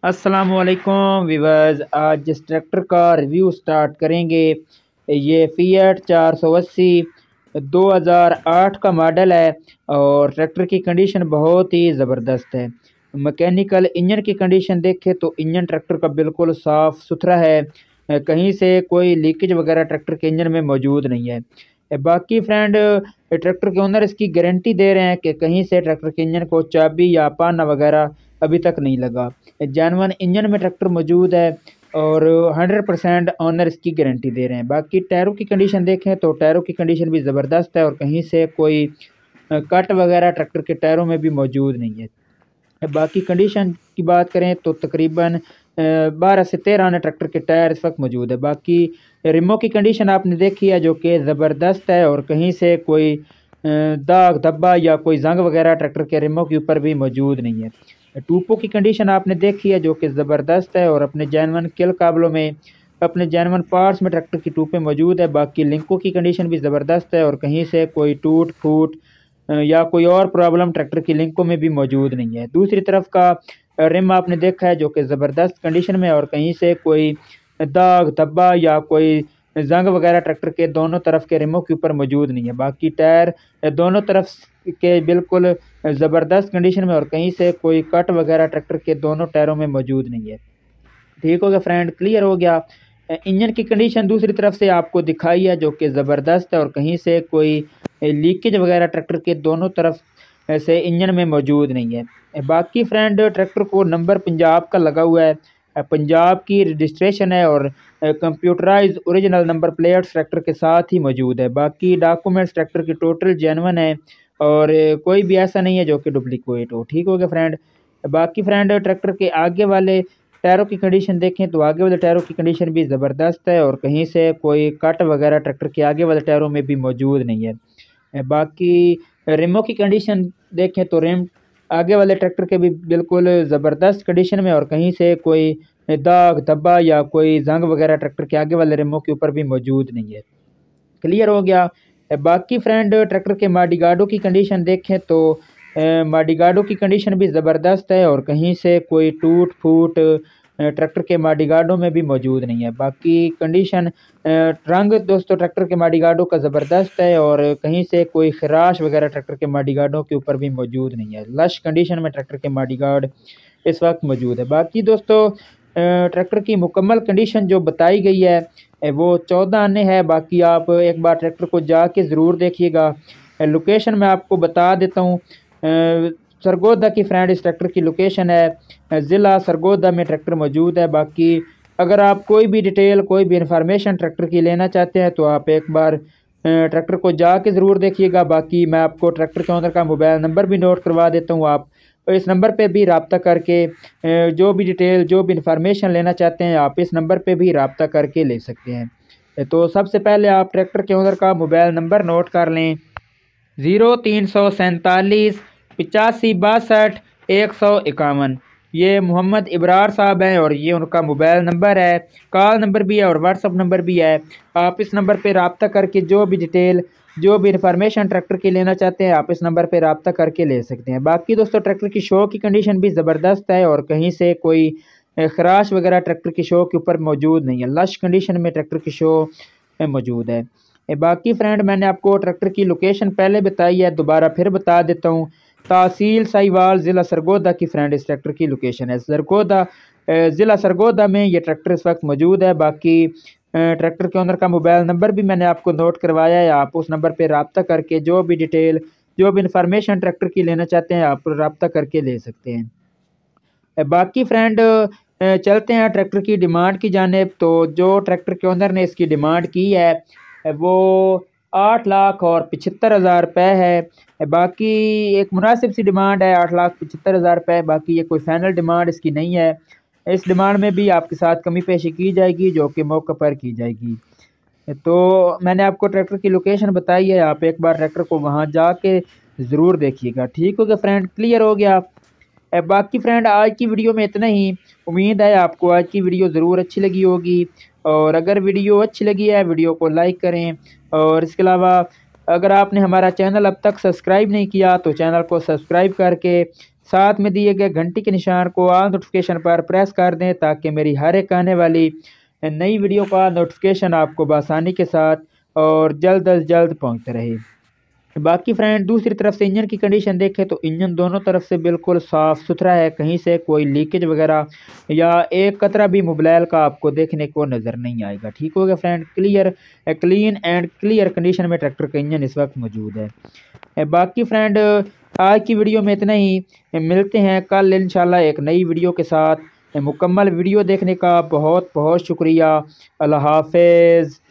अस्सलामुअलैकुम वीवर्स, आज जिस ट्रैक्टर का रिव्यू स्टार्ट करेंगे ये फिएट 480 2008 का मॉडल है। और ट्रैक्टर की कंडीशन बहुत ही ज़बरदस्त है। मैकेनिकल इंजन की कंडीशन देखें तो इंजन ट्रैक्टर का बिल्कुल साफ़ सुथरा है। कहीं से कोई लीकेज वगैरह ट्रैक्टर के इंजन में मौजूद नहीं है। बाकी फ्रेंड, ट्रैक्टर के ओनर इसकी गारंटी दे रहे हैं कि कहीं से ट्रैक्टर के इंजन को चाबी या पाना वगैरह अभी तक नहीं लगा। जेनवन इंजन में ट्रैक्टर मौजूद है और 100% ऑनर इसकी गारंटी दे रहे हैं। बाकी टायरों की कंडीशन देखें तो टायरों की कंडीशन भी ज़बरदस्त है और कहीं से कोई कट वगैरह ट्रैक्टर के टायरों में भी मौजूद नहीं है। बाकी कंडीशन की बात करें तो तकरीबन 12 से 13 आने ट्रैक्टर के टायर इस वक्त मौजूद है। बाकी रिमों की कंडीशन आपने देखी है जो कि ज़बरदस्त है और कहीं से कोई दाग धब्बा या कोई जंग वगैरह ट्रैक्टर के रिमों के ऊपर भी मौजूद नहीं है। टूपों की कंडीशन आपने देखी है जो कि ज़बरदस्त है और अपने जैनवन किल काबलों में अपने जैनवन पार्ट्स में ट्रैक्टर की टूपें मौजूद है। बाकी लिंकों की कंडीशन भी ज़बरदस्त है और कहीं से कोई टूट फूट या कोई और प्रॉब्लम ट्रैक्टर की लिंकों में भी मौजूद नहीं है। दूसरी तरफ का रिम आपने देखा है जो कि ज़बरदस्त कंडीशन में और कहीं से कोई दाग धब्बा या कोई जंग वगैरह ट्रैक्टर के दोनों तरफ के रिमों के ऊपर मौजूद नहीं है। बाकी टायर दोनों तरफ के बिल्कुल ज़बरदस्त कंडीशन में और कहीं से कोई कट वगैरह ट्रैक्टर के दोनों टायरों में मौजूद नहीं है। ठीक हो गया फ्रेंड, क्लियर हो गया। इंजन की कंडीशन दूसरी तरफ से आपको दिखाई है जो कि ज़बरदस्त है और कहीं से कोई लीकेज वगैरह ट्रैक्टर के दोनों तरफ से इंजन में मौजूद नहीं है। बाकी फ्रेंड, ट्रैक्टर को नंबर पंजाब का लगा हुआ है, पंजाब की रजिस्ट्रेशन है और computerise original number plates tractor के साथ ही मौजूद है। बाकी डॉक्यूमेंट्स ट्रैक्टर की टोटल जेन्युइन है और कोई भी ऐसा नहीं है जो कि डुप्लीकेट हो। ठीक हो गया फ्रेंड। बाकी फ्रेंड, ट्रैक्टर के आगे वाले टायरों की कंडीशन देखें तो आगे वाले टायरों की कंडीशन भी ज़बरदस्त है और कहीं से कोई कट वगैरह ट्रैक्टर के आगे वाले टायरों में भी मौजूद नहीं है। बाकी रिमों की कंडीशन देखें तो रिम आगे वाले ट्रैक्टर के भी बिल्कुल ज़बरदस्त कंडीशन में और कहीं से कोई दाग धब्बा या कोई जंग वगैरह ट्रैक्टर के आगे वाले रिमों के ऊपर भी मौजूद नहीं है। क्लियर हो गया। बाकी फ्रेंड, ट्रैक्टर के माडीगार्डों की कंडीशन देखें तो माडीगार्डों की कंडीशन भी ज़बरदस्त है और कहीं से कोई टूट फूट ट्रैक्टर के माडीगार्डों में भी मौजूद नहीं है। बाकी कंडीशन रंग दोस्तों ट्रैक्टर के माडीगार्डों का ज़बरदस्त है और कहीं से कोई खराश वगैरह ट्रैक्टर के माडीगार्डों के ऊपर भी मौजूद नहीं है। लश कंडीशन में ट्रैक्टर के माडीगार्ड इस वक्त मौजूद है। बाकी दोस्तों, ट्रैक्टर की मुकम्मल कंडीशन जो बताई गई है वो 14 आने है। बाकी आप एक बार ट्रैक्टर को जाके ज़रूर देखिएगा। लोकेशन मैं आपको बता देता हूँ। सरगोदा की फ्रेंड इस ट्रैक्टर की लोकेशन है, ज़िला सरगोदा में ट्रैक्टर मौजूद है। बाकी अगर आप कोई भी डिटेल कोई भी इंफॉर्मेशन ट्रैक्टर की लेना चाहते हैं तो आप एक बार ट्रैक्टर को जाके ज़रूर देखिएगा। बाकी मैं आपको ट्रैक्टर के ओनर का मोबाइल नंबर भी नोट करवा देता हूँ। आप इस नंबर पे भी रब्ता करके जो भी डिटेल जो भी इंफॉर्मेशन लेना चाहते हैं आप इस नंबर पे भी रब्ता करके ले सकते हैं। तो सबसे पहले आप ट्रैक्टर के ओनर का मोबाइल नंबर नोट कर लें, 0347 85 62 151। ये मोहम्मद इब्रार साहब हैं और ये उनका मोबाइल नंबर है। कॉल नंबर भी है और व्हाट्सअप नंबर भी है। आप इस नंबर पे रब्ता करके जो भी डिटेल जो भी इंफॉर्मेशन ट्रैक्टर की लेना चाहते हैं आप इस नंबर पे रब्ता करके ले सकते हैं। बाकी दोस्तों, ट्रैक्टर की शो की कंडीशन भी ज़बरदस्त है और कहीं से कोई खराश वगैरह ट्रैक्टर की शो के ऊपर मौजूद नहीं है। लश कंडीशन में ट्रैक्टर की शो मौजूद है। बाकी फ्रेंड, मैंने आपको ट्रैक्टर की लोकेशन पहले बताई है, दोबारा फिर बता देता हूँ। तहसील साहिवाल, ज़िला सरगोदा की फ्रेंड इस ट्रैक्टर की लोकेशन है। सरगोदा ज़िला सरगोदा में ये ट्रैक्टर इस वक्त मौजूद है। बाकी ट्रैक्टर के ओनर का मोबाइल नंबर भी मैंने आपको नोट करवाया है। आप उस नंबर पर रब्ता करके जो भी डिटेल जो भी इंफॉर्मेशन ट्रैक्टर की लेना चाहते हैं आप रब्ता करके ले सकते हैं। बाकी फ्रेंड, चलते हैं ट्रैक्टर की डिमांड की जानिब। तो जो ट्रैक्टर के ओनर ने इसकी डिमांड की है वो 8,75,000 रुपये है। बाकी एक मुनासिब सी डिमांड है, 8,75,000 रुपये। बाकी ये कोई फाइनल डिमांड इसकी नहीं है। इस डिमांड में भी आपके साथ कमी पेशी की जाएगी जो कि मौके पर की जाएगी। तो मैंने आपको ट्रैक्टर की लोकेशन बताई है, आप एक बार ट्रैक्टर को वहाँ जाके ज़रूर देखिएगा। ठीक हो गया फ्रेंड, क्लियर हो गया। बाकी फ्रेंड, आज की वीडियो में इतना ही। उम्मीद है आपको आज की वीडियो ज़रूर अच्छी लगी होगी और अगर वीडियो अच्छी लगी है वीडियो को लाइक करें और इसके अलावा अगर आपने हमारा चैनल अब तक सब्सक्राइब नहीं किया तो चैनल को सब्सक्राइब करके साथ में दिए गए घंटी के निशान को ऑल नोटिफिकेशन पर प्रेस कर दें ताकि मेरी हर एक आने वाली नई वीडियो का नोटिफिकेशन आपको बआसानी के साथ और जल्द अज जल्द पहुंचते रहे। बाकी फ्रेंड दूसरी तरफ से इंजन की कंडीशन देखें तो इंजन दोनों तरफ से बिल्कुल साफ़ सुथरा है, कहीं से कोई लीकेज वगैरह या एक कतरा भी मोबाइल का आपको देखने को नज़र नहीं आएगा। ठीक हो गया friend, clean and clear condition में ट्रैक्टर का इंजन इस वक्त मौजूद है। बाकी फ्रेंड आज की वीडियो में इतना ही, मिलते हैं कल इंशाल्लाह एक नई वीडियो के साथ। मुकम्मल वीडियो देखने का बहुत बहुत शुक्रिया। अल्लाह हाफिज़।